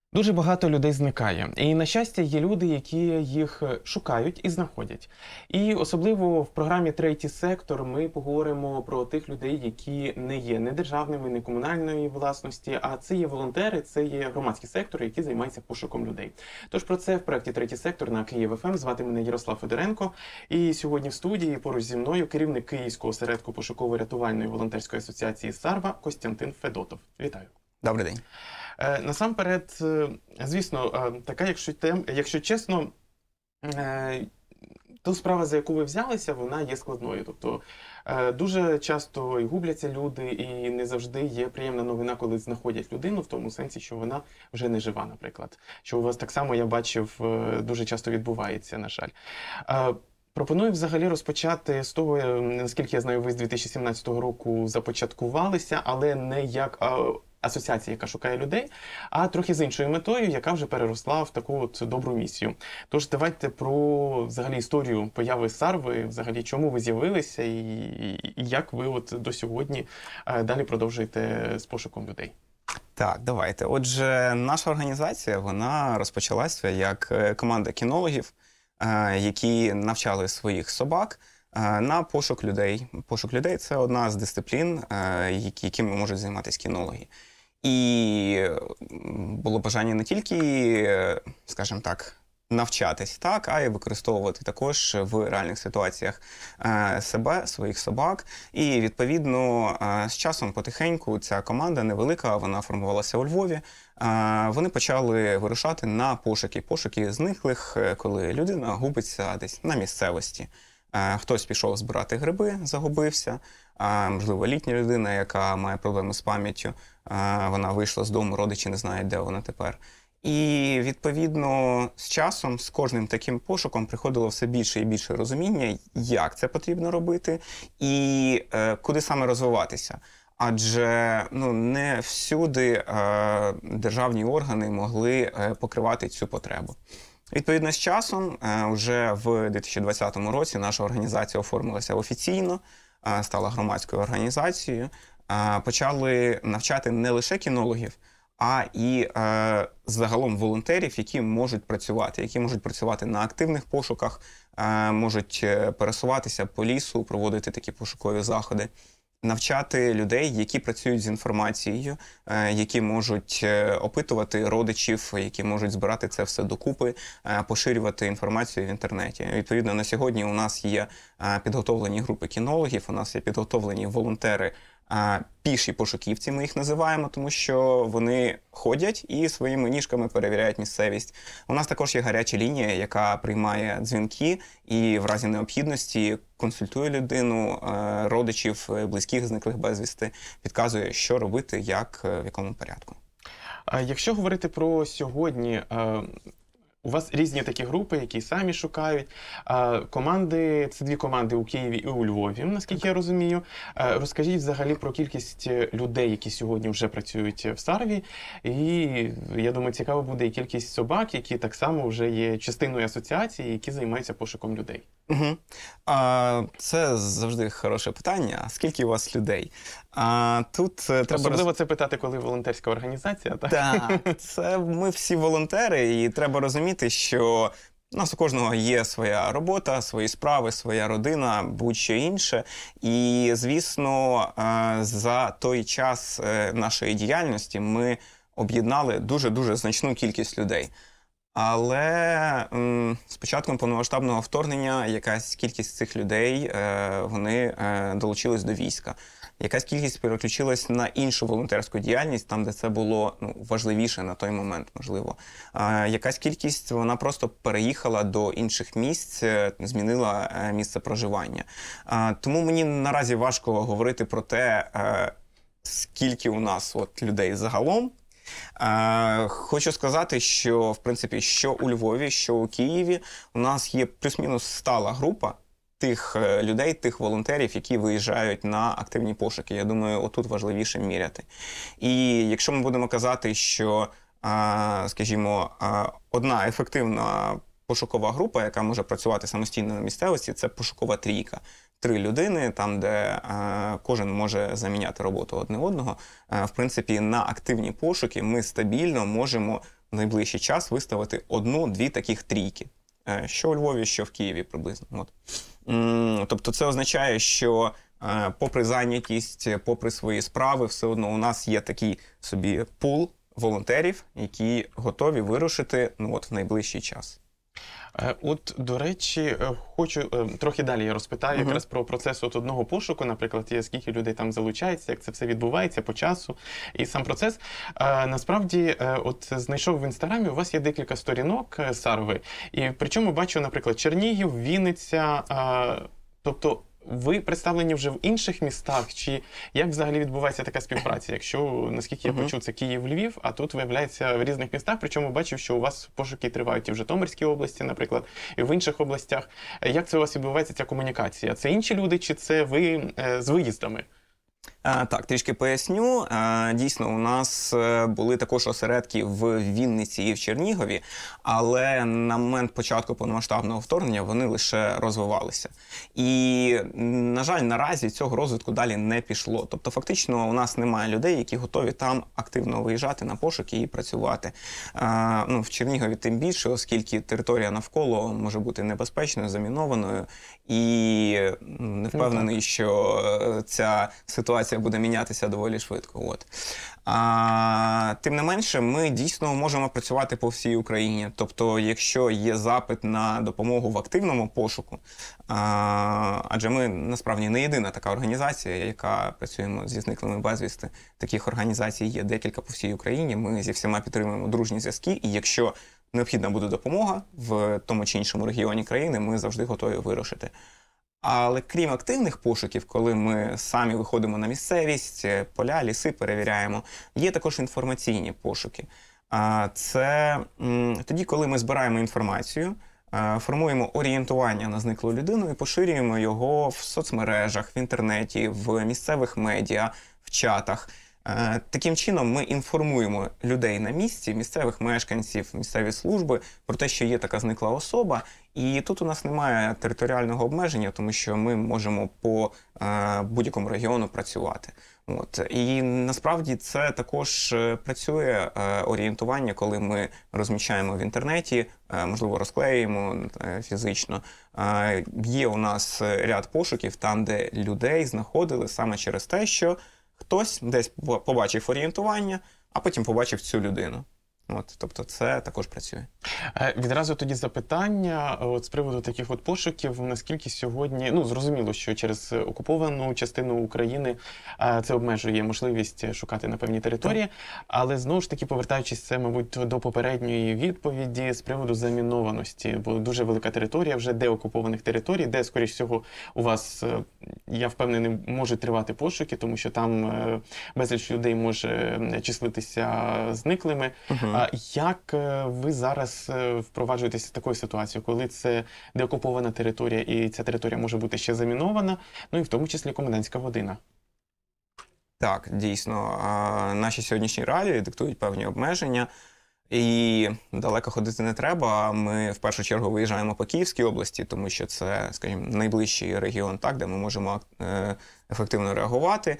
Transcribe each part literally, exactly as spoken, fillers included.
Дуже багато людей зникає. І, на щастя, є люди, які їх шукають і знаходять. І особливо в програмі «Третій сектор» ми поговоримо про тих людей, які не є не державними, не комунальної власності, а це є волонтери, це є громадські сектори, які займаються пошуком людей. Тож про це в проєкті «Третій сектор» на Київ еф ем. Звати мене Ярослав Федоренко. І сьогодні в студії поруч зі мною керівник Київського осередку пошуково-рятувальної волонтерської асоціації «Сарва» Костянтин Федотов. Вітаю. Добрий день. Насамперед, звісно, така, якщо, тем, якщо чесно, ту справа, за яку ви взялися, вона є складною. Тобто дуже часто і губляться люди, і не завжди є приємна новина, коли знаходять людину, в тому сенсі, що вона вже не жива, наприклад. Що у вас так само, я бачив, дуже часто відбувається, на жаль. Пропоную взагалі розпочати з того, наскільки я знаю, ви з дві тисячі сімнадцятого року започаткувалися, але не як асоціація, яка шукає людей, а трохи з іншою метою, яка вже переросла в таку от добру місію. Тож давайте про взагалі історію появи Сарви, взагалі чому ви з'явилися і, і, і як ви от до сьогодні далі продовжуєте з пошуком людей. Так, давайте. Отже, наша організація, вона розпочалася як команда кінологів, які навчали своїх собак на пошук людей. Пошук людей – це одна з дисциплін, якими можуть займатися кінологи. І було бажання не тільки, скажімо так, навчатись, так, а й використовувати також в реальних ситуаціях себе, своїх собак. І, відповідно, з часом потихеньку ця команда невелика, вона формувалася у Львові. Вони почали вирушати на пошуки, пошуки зниклих, коли людина губиться десь на місцевості. Хтось пішов збирати гриби, загубився, можливо, літня людина, яка має проблеми з пам'яттю, вона вийшла з дому, родичі не знають, де вона тепер. І, відповідно, з часом, з кожним таким пошуком приходило все більше і більше розуміння, як це потрібно робити і е, куди саме розвиватися. Адже ну, не всюди е, державні органи могли е, покривати цю потребу. Відповідно, з часом, е, вже в дві тисячі двадцятому році наша організація оформилася офіційно, е, стала громадською організацією, е, почали навчати не лише кінологів, а і е, загалом волонтерів, які можуть працювати, які можуть працювати на активних пошуках, е, можуть пересуватися по лісу, проводити такі пошукові заходи, навчати людей, які працюють з інформацією, е, які можуть опитувати родичів, які можуть збирати це все докупи, е, поширювати інформацію в інтернеті. Відповідно, на сьогодні у нас є е, підготовлені групи кінологів, у нас є підготовлені волонтери, піші пошуківці, ми їх називаємо, тому що вони ходять і своїми ніжками перевіряють місцевість. У нас також є гаряча лінія, яка приймає дзвінки і в разі необхідності консультує людину, родичів, близьких, зниклих безвісти, підказує, що робити, як, в якому порядку. А якщо говорити про сьогодні, у вас різні такі групи, які самі шукають. Команди, це дві команди у Києві і у Львові, наскільки я розумію. Розкажіть взагалі про кількість людей, які сьогодні вже працюють в Сарві. І, я думаю, цікаво буде і кількість собак, які так само вже є частиною асоціації, які займаються пошуком людей. Угу. А, це завжди хороше питання. Скільки у вас людей? А, тут треба Особливо роз... це питати, коли волонтерська організація, так? Так, це ми всі волонтери, і треба розуміти, що у нас у кожного є своя робота, свої справи, своя родина, будь-що інше. І, звісно, за той час нашої діяльності ми об'єднали дуже-дуже значну кількість людей. Але м, з початком повномасштабного вторгнення якась кількість цих людей, е, вони е, долучились до війська. Якась кількість переключилась на іншу волонтерську діяльність, там, де це було ну, важливіше на той момент, можливо. Е, якась кількість, вона просто переїхала до інших місць, змінила е, місце проживання. Е, тому мені наразі важко говорити про те, е, скільки у нас от, людей загалом. Е, хочу сказати, що, в принципі, що у Львові, що у Києві у нас є плюс-мінус стала група тих людей, тих волонтерів, які виїжджають на активні пошуки. Я думаю, отут важливіше міряти. І якщо ми будемо казати, що, е, скажімо, е, одна ефективна пошукова група, яка може працювати самостійно на місцевості, це пошукова трійка. Три людини, там, де е, кожен може заміняти роботу одне одного. Е, в принципі, на активні пошуки ми стабільно можемо в найближчий час виставити одну-дві таких трійки. Що у Львові, що в Києві приблизно. От. Тобто це означає, що попри зайнятість, попри свої справи, все одно у нас є такий собі пул волонтерів, які готові вирушити ну, от, в найближчий час. От, до речі, хочу трохи далі я розпитаю uh-huh. якраз про процес от одного пошуку, наприклад, є скільки людей там залучається, як це все відбувається по часу і сам процес. А, насправді, от знайшов в Інстаграмі, у вас є декілька сторінок Сарви, і причому бачу, наприклад, Чернігів, Вінниця, а, тобто ви представлені вже в інших містах, чи як взагалі відбувається така співпраця? Якщо, наскільки я почув, це Київ, Львів, а тут виявляється в різних містах, причому бачив, що у вас пошуки тривають і в Житомирській області, наприклад, і в інших областях. Як це у вас відбувається, ця комунікація? Це інші люди, чи це ви з виїздами? А, так, трішки поясню. А, дійсно, у нас були також осередки в Вінниці і в Чернігові, але на момент початку повномасштабного вторгнення вони лише розвивалися. І, на жаль, наразі цього розвитку далі не пішло. Тобто, фактично, у нас немає людей, які готові там активно виїжджати на пошуки і працювати. А, ну, в Чернігові тим більше, оскільки територія навколо може бути небезпечною, замінованою, і не впевнений, ну, що ця ситуація буде мінятися доволі швидко. От. А, тим не менше, ми дійсно можемо працювати по всій Україні. Тобто, якщо є запит на допомогу в активному пошуку, а, адже ми, насправді, не єдина така організація, яка працюємо зі зниклими безвісти. Таких організацій є декілька по всій Україні. Ми зі всіма підтримуємо дружні зв'язки, і якщо необхідна буде допомога в тому чи іншому регіоні країни, ми завжди готові вирушити. Але крім активних пошуків, коли ми самі виходимо на місцевість, поля, ліси перевіряємо, є також інформаційні пошуки. Це тоді, коли ми збираємо інформацію, формуємо орієнтування на зниклу людину і поширюємо його в соцмережах, в інтернеті, в місцевих медіа, в чатах. Таким чином ми інформуємо людей на місці, місцевих мешканців, місцеві служби про те, що є така зникла особа. І тут у нас немає територіального обмеження, тому що ми можемо по е, будь-якому регіону працювати. От. І насправді це також працює е, орієнтування, коли ми розміщаємо в інтернеті, е, можливо, розклеюємо е, фізично. Е, є у нас ряд пошуків там, де людей знаходили саме через те, що хтось десь побачив орієнтування, а потім побачив цю людину. От, тобто це також працює. Відразу тоді запитання от, з приводу таких от пошуків, наскільки сьогодні, ну, зрозуміло, що через окуповану частину України це обмежує можливість шукати на певній території, але знову ж таки, повертаючись це, мабуть, до попередньої відповіді з приводу замінованості, бо дуже велика територія вже деокупованих територій, де, скоріш всього, у вас, я впевнений, можуть тривати пошуки, тому що там безліч людей може числитися зниклими. Uh-huh. Як ви зараз впроваджуєтеся в таку ситуацію, коли це деокупована територія і ця територія може бути ще замінована, ну і в тому числі комендантська година? Так, дійсно. Наші сьогоднішні реалії диктують певні обмеження. І далеко ходити не треба. Ми в першу чергу виїжджаємо по Київській області, тому що це, скажімо, найближчий регіон, так, де ми можемо ефективно реагувати.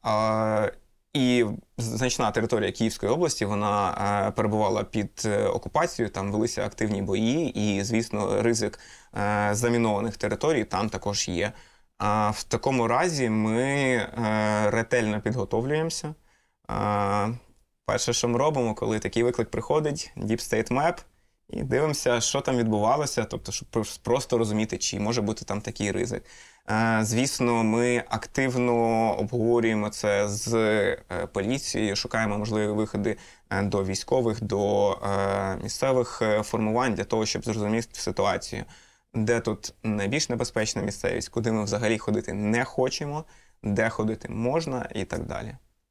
І значна територія Київської області, вона е, перебувала під е, окупацією, там велися активні бої, і, звісно, ризик е, замінованих територій там також є. А в такому разі ми е, ретельно підготовлюємося. Е, перше, що ми робимо, коли такий виклик приходить, Deep State Map, і дивимося, що там відбувалося, тобто, щоб просто розуміти, чи може бути там такий ризик. Звісно, ми активно обговорюємо це з поліцією, шукаємо можливі виходи до військових, до місцевих формувань для того, щоб зрозуміти ситуацію, де тут найбільш небезпечна місцевість, куди ми взагалі ходити не хочемо, де ходити можна і так далі.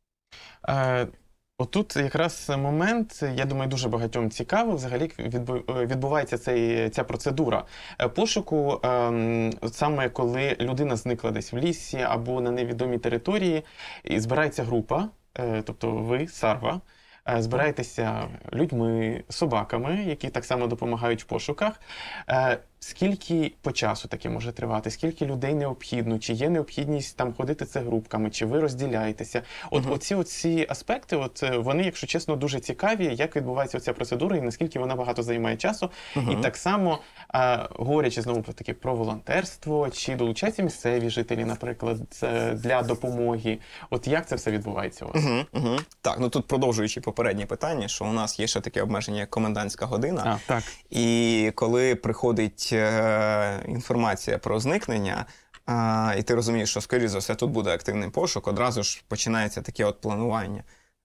Отут якраз момент, я думаю, дуже багатьом цікаво, взагалі відбувається цей, ця процедура пошуку, ем, саме коли людина зникла десь в лісі або на невідомій території, і збирається група, е, тобто ви, Сарва, е, збираєтеся людьми, собаками, які так само допомагають в пошуках. Е, Скільки по часу таке може тривати? Скільки людей необхідно? Чи є необхідність там ходити це групками? Чи ви розділяєтеся? От Мгм. оці оці аспекти, от е, вони, якщо чесно, дуже цікаві, як відбувається ця процедура і наскільки вона багато займає часу. І Мгм. так само, а, говорячи знову про таки про волонтерство, чи долучаються місцеві жителі, наприклад, це для допомоги. От як це все відбувається у вас? Угу, угу. Так, ну тут продовжуючи попереднє питання, що у нас є ще таке обмеження, як комендантська година. А, так. І коли приходить е, інформація про зникнення, е, і ти розумієш, що, скоріше за все, тут буде активний пошук, одразу ж починається таке от планування.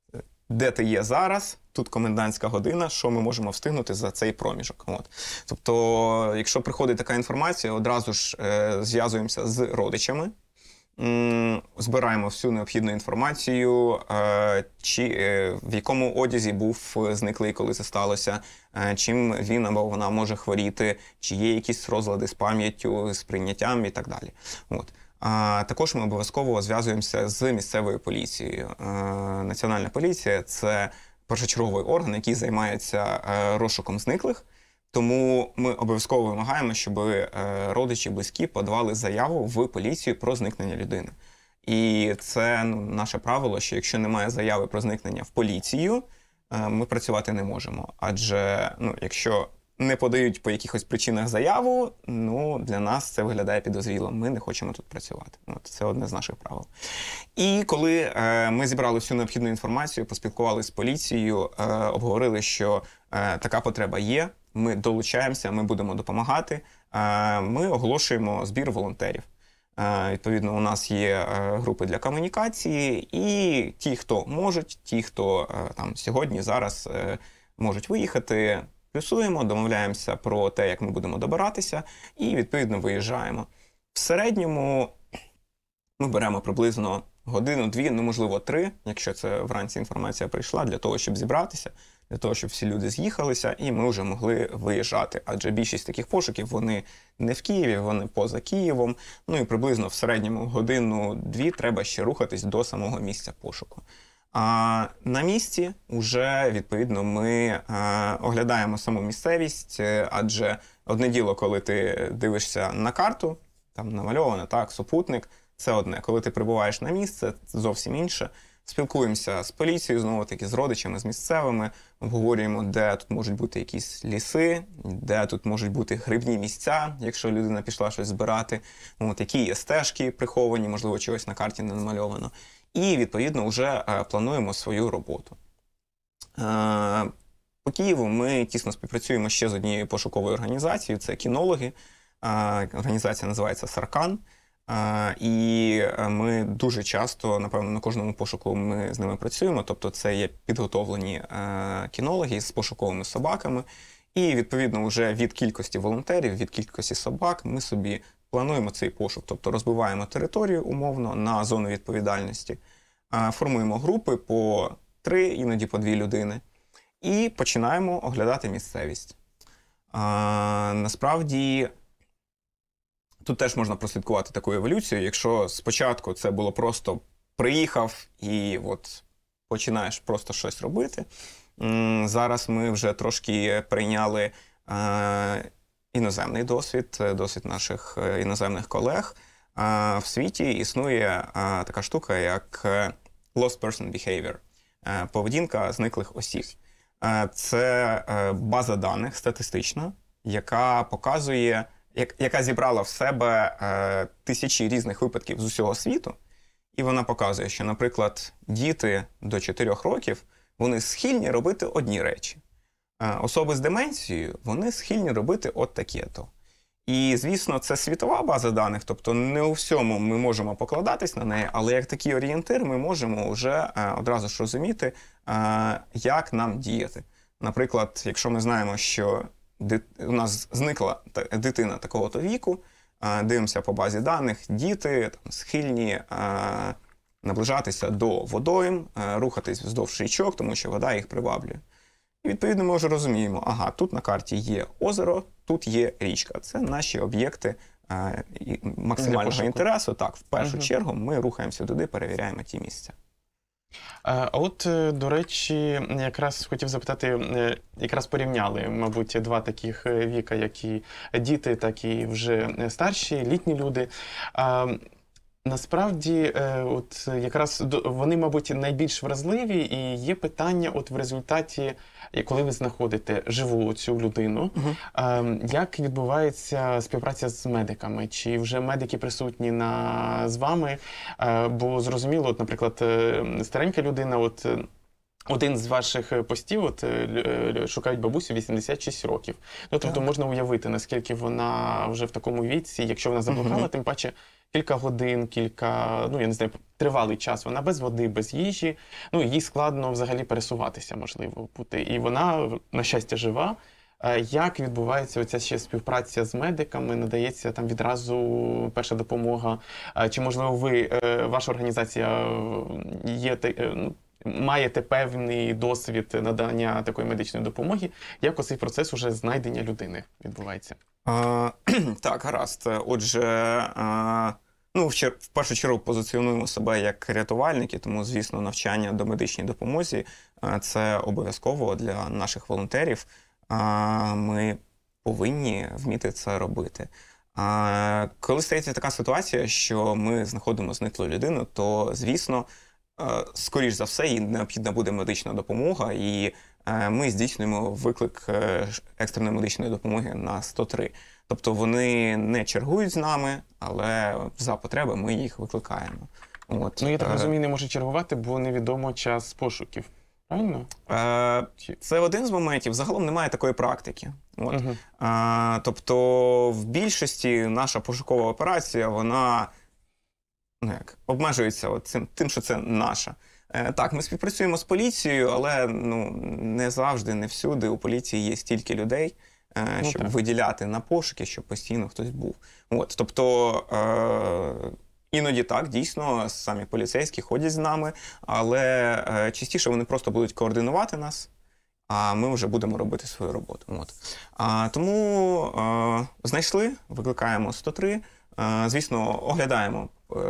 Де ти є зараз, тут комендантська година, що ми можемо встигнути за цей проміжок. От. Тобто, якщо приходить така інформація, одразу ж е, зв'язуємося з родичами, м, збираємо всю необхідну інформацію, е, чи, е, в якому одязі був зниклий, коли це сталося, е, чим він або вона може хворіти, чи є якісь розлади з пам'яттю, з прийняттям і так далі. От. А також ми обов'язково зв'язуємося з місцевою поліцією. Е, Національна поліція – це першочерговий орган, який займається е, розшуком зниклих. Тому ми обов'язково вимагаємо, щоб е, родичі, близькі подавали заяву в поліцію про зникнення людини. І це ну, наше правило, що якщо немає заяви про зникнення в поліцію, е, ми працювати не можемо. Адже ну, якщо не подають по якихось причинах заяву, ну, для нас це виглядає підозріло. Ми не хочемо тут працювати. От, це одне з наших правил. І коли е, ми зібрали всю необхідну інформацію, поспілкувалися з поліцією, е, обговорили, що е, така потреба є, ми долучаємося, ми будемо допомагати, е, ми оголошуємо збір волонтерів. Е, відповідно, у нас є е, групи для комунікації, і ті, хто можуть, ті, хто е, там сьогодні, зараз е, можуть виїхати, плюсуємо, домовляємося про те, як ми будемо добиратися, і, відповідно, виїжджаємо. В середньому ми беремо приблизно годину-дві, ну, можливо, три, якщо це вранці інформація прийшла, для того, щоб зібратися, для того, щоб всі люди з'їхалися, і ми вже могли виїжджати. Адже більшість таких пошуків, вони не в Києві, вони поза Києвом. Ну і приблизно в середньому годину-дві треба ще рухатись до самого місця пошуку. А на місці вже, відповідно, ми а, оглядаємо саму місцевість, адже одне діло, коли ти дивишся на карту, там намальовано, так, супутник, це одне. Коли ти прибуваєш на місце, це зовсім інше. Спілкуємося з поліцією, знову-таки, з родичами, з місцевими, обговорюємо, де тут можуть бути якісь ліси, де тут можуть бути грибні місця, якщо людина пішла щось збирати, от, які є стежки приховані, можливо, чогось на карті не намальовано. І, відповідно, вже е, плануємо свою роботу. Е, по Києву ми тісно співпрацюємо ще з однією пошуковою організацією, це кінологи. Е, організація називається «Саркан». Е, і ми дуже часто, напевно, на кожному пошуку ми з ними працюємо, тобто це є підготовлені е, кінологи з пошуковими собаками. І, відповідно, вже від кількості волонтерів, від кількості собак ми собі плануємо цей пошук, тобто розбиваємо територію умовно на зону відповідальності, формуємо групи по три, іноді по дві людини, і починаємо оглядати місцевість. А, насправді, тут теж можна прослідкувати таку еволюцію. Якщо спочатку це було просто приїхав і от починаєш просто щось робити, зараз ми вже трошки прийняли іноземний досвід, досвід наших іноземних колег. В світі існує така штука, як lost person behavior, поведінка зниклих осіб. Це база даних статистична, яка показує, яка зібрала в себе тисячі різних випадків з усього світу, і вона показує, що, наприклад, діти до чотирьох років, вони схильні робити одні речі. Особи з деменцією, вони схильні робити от таке-то. І, звісно, це світова база даних, тобто не у всьому ми можемо покладатись на неї, але як такий орієнтир ми можемо вже одразу ж розуміти, як нам діяти. Наприклад, якщо ми знаємо, що у нас зникла дитина такого-то віку, дивимося по базі даних, діти там, схильні наближатися до водойм, рухатись вздовж річок, тому що вода їх приваблює. І, відповідно, ми вже розуміємо, ага, тут на карті є озеро, тут є річка. Це наші об'єкти е, максимального інтересу. Так, в першу uh-huh. чергу ми рухаємося туди, перевіряємо ті місця. А от, е, до речі, якраз хотів запитати, е, якраз порівняли, мабуть, два таких е, віка, як і діти, так і вже е, старші, літні люди. А, Насправді, е, от якраз до- вони, мабуть, найбільш вразливі, і є питання, от в результаті, і коли ви знаходите живу цю людину, Мгм. е, як відбувається співпраця з медиками? Чи вже медики присутні на, з вами? Е, Бо зрозуміло, от, наприклад, е, старенька людина, от. е, Один з ваших е, постів, от е, лю- е, шукають бабусю вісімдесят шість років. Ну, тобто Так. можна уявити, наскільки вона вже в такому віці, якщо вона заблукала, Мгм. тим паче кілька годин, кілька, ну я не знаю, тривалий час. Вона без води, без їжі. Ну, їй складно взагалі пересуватися, можливо, бути. І вона, на щастя, жива. Е, Як відбувається оця ще співпраця з медиками? Надається там відразу перша допомога? Е, Чи, можливо, ви, е, ваша організація е, є, те- е, ну, маєте певний досвід надання такої медичної допомоги? Як оцей процес уже знайдення людини відбувається? А, так, гаразд. Отже, а, ну, в, чер- в першу чергу позиціонуємо себе як рятувальники, тому, звісно, навчання до медичній допомозі а, це обов'язково для наших волонтерів. А, ми повинні вміти це робити. А, коли стається така ситуація, що ми знаходимо зниклу людину, то, звісно, е, скоріш за все, їй необхідна буде медична допомога, і е, ми здійснюємо виклик е, ш- екстреної медичної допомоги на сто три. Тобто вони не чергують з нами, але за потреби ми їх викликаємо. От. Ну, я так Е, розумію, не може чергувати, бо невідомо час пошуків. Правильно? е, Чи- Це один з моментів. Загалом немає такої практики. От. Мгм. А, тобто, в більшості наша пошукова операція, вона ну як, обмежується от цим, тим, що це наша. Е, так, ми співпрацюємо з поліцією, але ну, не завжди, не всюди у поліції є стільки людей, е, Ну, щоб так. виділяти на пошуки, щоб постійно хтось був. От, тобто, е, іноді так, дійсно, самі поліцейські ходять з нами, але е, частіше вони просто будуть координувати нас, а ми вже будемо робити свою роботу. От. А, тому е, знайшли, викликаємо сто три. Е, звісно, оглядаємо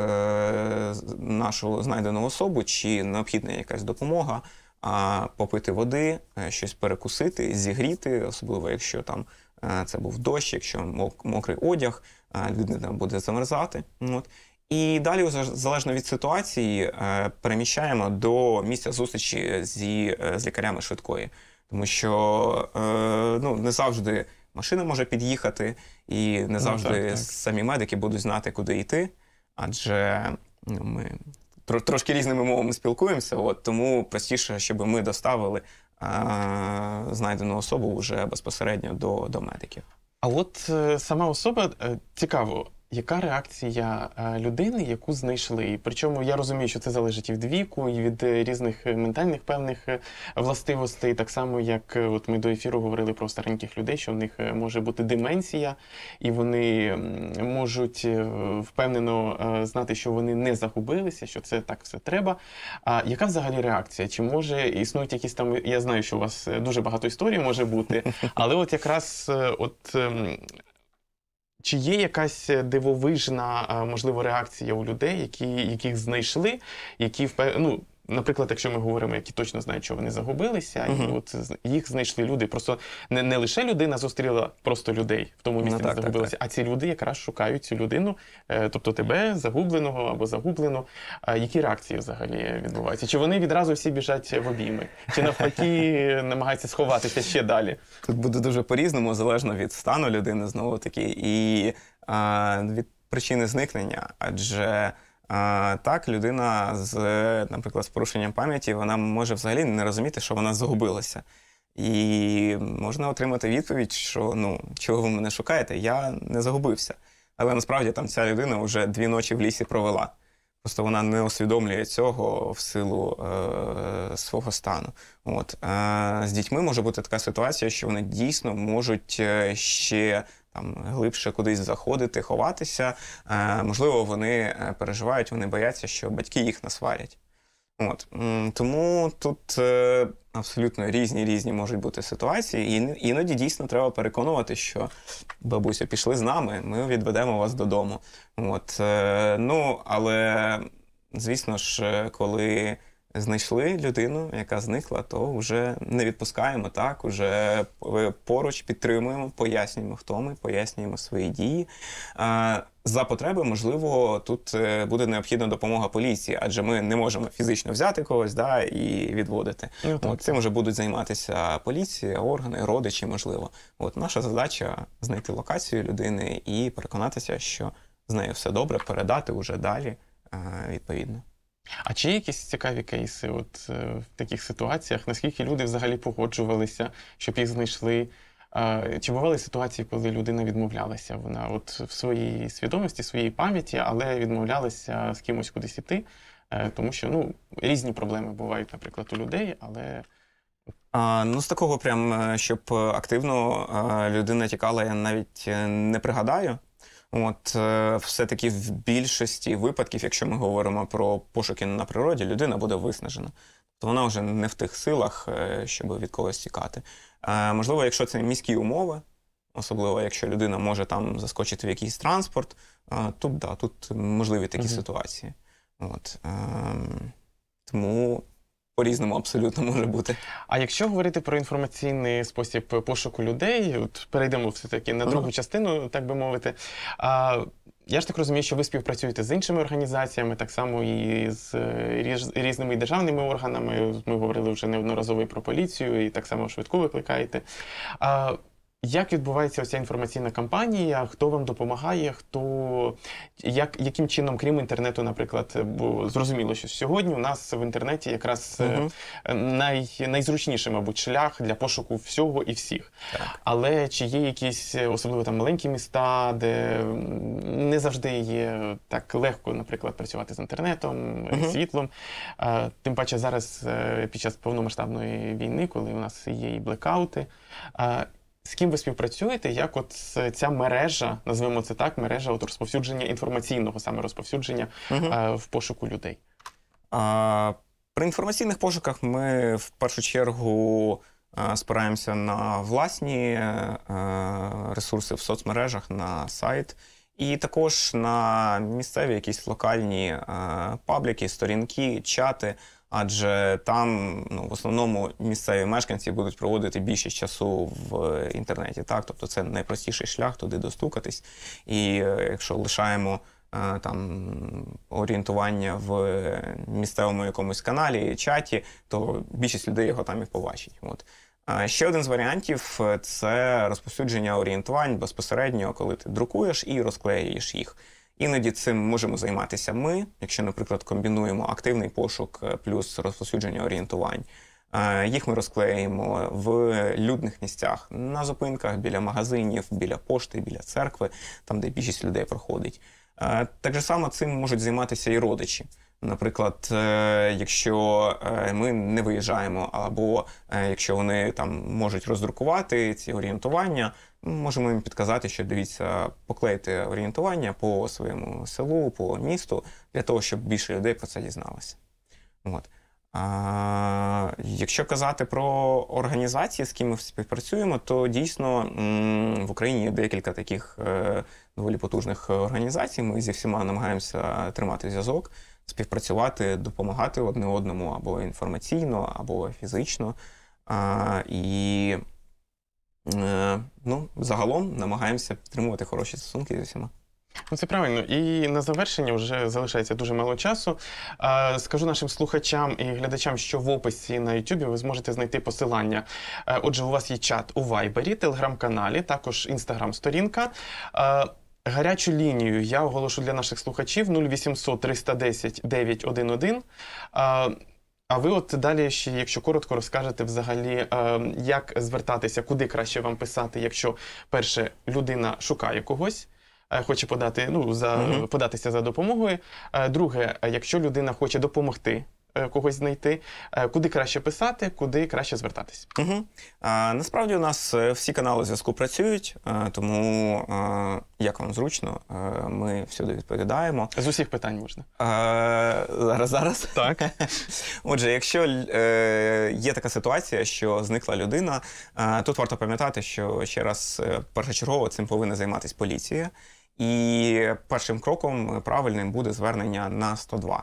е, нашу знайдену особу, чи необхідна якась допомога, а, попити води, е, щось перекусити, зігріти, особливо якщо там е, це був дощ, якщо мок- мокрий одяг, е, людина буде замерзати. От. І далі, вже залежно від ситуації, е, переміщаємо до місця зустрічі зі, е, з лікарями швидкої. Тому що е, ну, не завжди машина може під'їхати, і не завжди так, так. самі медики будуть знати, куди йти, адже ну, ми тро- трошки різними мовами спілкуємося, от, тому простіше, щоб ми доставили е, знайдену особу вже безпосередньо до, до медиків. А от е, сама особа, е, цікаво, яка реакція е, людини, яку знайшли? І причому я розумію, що це залежить і від віку, і від е, різних е, ментальних певних е, властивостей, так само, як е, от ми до ефіру говорили про стареньких людей, що в них е, може бути деменція, і вони м, можуть е, впевнено е, знати, що вони не загубилися, що це так все треба. А яка взагалі реакція? Чи може існують якісь там, я знаю, що у вас е, дуже багато історій може бути, але от якраз е, от ем, чи є якась дивовижна, а, можливо, реакція у людей, які, яких знайшли, які впев... ну, наприклад, якщо ми говоримо, які точно знають, що вони загубилися, і Мгм. от з- їх знайшли люди. Просто не, не лише людина зустріла просто людей в тому місці, Ну, де так, так, загубилися, так. а ці люди якраз шукають цю людину, е, тобто тебе, загубленого або загублену. А які реакції взагалі відбуваються? Чи вони відразу всі біжать в обійми? Чи навпаки намагаються сховатися ще далі? Тут буде дуже по-різному, залежно від стану людини, знову таки, і а, від причини зникнення. Адже а, так, людина з, наприклад, з порушенням пам'яті, вона може взагалі не розуміти, що вона загубилася. І можна отримати відповідь, що ну, чого ви мене шукаєте, я не загубився. Але насправді там ця людина вже дві ночі в лісі провела. Просто вона не усвідомлює цього в силу е, свого стану. От. Е, з дітьми може бути така ситуація, що вони дійсно можуть е, ще там, глибше кудись заходити, ховатися. Е, можливо, вони е, переживають, вони бояться, що батьки їх насварять. От. М, Тому тут е, абсолютно різні-різні можуть бути ситуації. І іноді дійсно треба переконувати, що бабусю, пішли з нами, ми відведемо вас додому. От. Е, ну, але, звісно ж, коли знайшли людину, яка зникла, то вже не відпускаємо, так, вже поруч підтримуємо, пояснюємо, хто ми, пояснюємо свої дії. За потреби, можливо, тут буде необхідна допомога поліції, адже ми не можемо фізично взяти когось, да, і відводити. Ну, От, цим вже будуть займатися поліція, органи, родичі, можливо. От, наша задача – знайти локацію людини і переконатися, що з нею все добре, передати вже далі відповідно. А чи є якісь цікаві кейси от, в таких ситуаціях? Наскільки люди взагалі погоджувалися, щоб їх знайшли? Чи бували ситуації, коли людина відмовлялася? Вона от в своїй свідомості, своїй пам'яті, але відмовлялася з кимось кудись іти? Тому що ну, різні проблеми бувають, наприклад, у людей, але... А, ну, з такого прям, щоб активно людина тікала, я навіть не пригадаю. От, все-таки в більшості випадків, якщо ми говоримо про пошуки на природі, людина буде виснажена. То вона вже не в тих силах, щоб від когось тікати. Можливо, якщо це міські умови, особливо якщо людина може там заскочити в якийсь транспорт, тут, да, тут можливі такі угу. ситуації. От, тому по-різному абсолютно може бути. А якщо говорити про інформаційний спосіб пошуку людей, от перейдемо все-таки на другу uh-huh. частину, так би мовити. А, я ж так розумію, що ви співпрацюєте з іншими організаціями, так само і з різними державними органами. Ми говорили вже неодноразово і про поліцію, і так само швидку викликаєте. А, як відбувається оця інформаційна кампанія? Хто вам допомагає? Хто, як, яким чином, крім інтернету, наприклад, бо зрозуміло, що сьогодні у нас в інтернеті якраз uh-huh. най, найзручніший, мабуть, шлях для пошуку всього і всіх. Так. Але чи є якісь, особливо там маленькі міста, де не завжди є так легко, наприклад, працювати з інтернетом, uh-huh. світлом? Тим паче зараз під час повномасштабної війни, коли у нас є і блекаути. З ким ви співпрацюєте, як от ця мережа, назвемо це так, мережа от розповсюдження інформаційного, саме розповсюдження угу. а, в пошуку людей? А, при інформаційних пошуках ми в першу чергу а, спираємося на власні а, ресурси в соцмережах, на сайт, і також на місцеві якісь локальні а, пабліки, сторінки, чати. Адже там ну, в основному місцеві мешканці будуть проводити більше часу в інтернеті. Так? Тобто це найпростіший шлях туди достукатись. І якщо лишаємо е, там, орієнтування в місцевому якомусь каналі, чаті, то більшість людей його там і побачить. От. А ще один з варіантів – це розповсюдження орієнтувань безпосередньо, коли ти друкуєш і розклеюєш їх. Іноді цим можемо займатися ми, якщо, наприклад, комбінуємо активний пошук плюс розповсюдження орієнтувань. Їх ми розклеїмо в людних місцях, на зупинках, біля магазинів, біля пошти, біля церкви, там, де більшість людей проходить. Так же само цим можуть займатися і родичі. Наприклад, якщо ми не виїжджаємо, або якщо вони там можуть роздрукувати ці орієнтування, можемо їм підказати, що дивіться, поклейте орієнтування по своєму селу, по місту, для того, щоб більше людей про це дізналося. От. А, якщо казати про організації, з ким ми співпрацюємо, то дійсно м, в Україні є декілька таких е, доволі потужних організацій. Ми зі всіма намагаємося тримати зв'язок, співпрацювати, допомагати одне одному або інформаційно, або фізично. А, і е, ну, загалом намагаємося підтримувати хороші стосунки зі всіма. Ну, це правильно. І на завершення вже залишається дуже мало часу. Скажу нашим слухачам і глядачам, що в описі на ютубі ви зможете знайти посилання. Отже, у вас є чат у Вайбері, Телеграм-каналі, також Інстаграм-сторінка. Гарячу лінію я оголошу для наших слухачів нуль вісімсот триста десять дев'ять сто одинадцять. А ви от далі ще, якщо коротко, розкажете взагалі, як звертатися, куди краще вам писати, якщо, перше, людина шукає когось, хоче подати, ну, за, uh-huh. податися за допомогою. Друге, якщо людина хоче допомогти когось знайти, куди краще писати, куди краще звертатись? Uh-huh. А, насправді у нас всі канали зв'язку працюють, тому а, як вам зручно, а, ми всюди відповідаємо. З усіх питань можна? А, зараз, зараз. Так. Отже, якщо е, є така ситуація, що зникла людина, а, тут варто пам'ятати, що ще раз першочергово цим повинна займатися поліція. І першим кроком правильним буде звернення на сто два.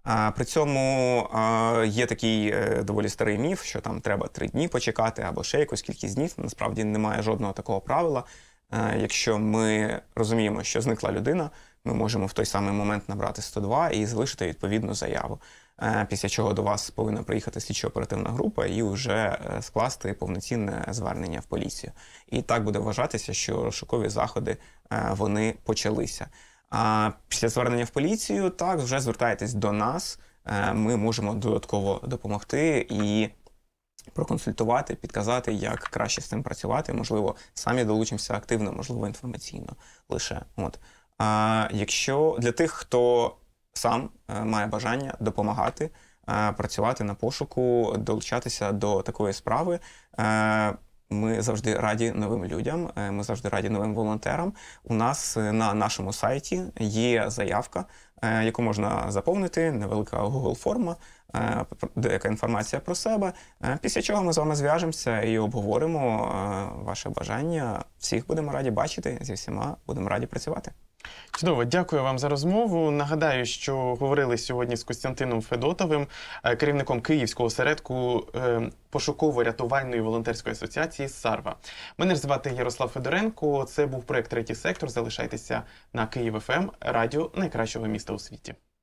А при цьому а, є такий е, доволі старий міф, що там треба три дні почекати або ще якусь кількість днів. Насправді немає жодного такого правила. Е, якщо ми розуміємо, що зникла людина, ми можемо в той самий момент набрати сто два і залишити відповідну заяву. Е, після чого до вас повинна приїхати слідчо-оперативна група і вже е, скласти повноцінне звернення в поліцію. І так буде вважатися, що розшукові заходи е, вони почалися. А після звернення в поліцію, так, вже звертайтесь до нас, ми можемо додатково допомогти і проконсультувати, підказати, як краще з цим працювати. Можливо, самі долучимося активно, можливо, інформаційно лише. От. А якщо для тих, хто сам має бажання допомагати, працювати на пошуку, долучатися до такої справи, ми завжди раді новим людям, ми завжди раді новим волонтерам. У нас на нашому сайті є заявка, яку можна заповнити, невелика Google-форма, деяка інформація про себе. Після чого ми з вами зв'яжемося і обговоримо ваше бажання. Всіх будемо раді бачити, зі всіма будемо раді працювати. Чудово, дякую вам за розмову. Нагадаю, що говорили сьогодні з Костянтином Федотовим, керівником Київського осередку пошуково-рятувальної волонтерської асоціації «Сарва». Мене звати Ярослав Федоренко. Це був проєкт «Третій сектор». Залишайтеся на Київ еф ем, радіо найкращого міста у світі.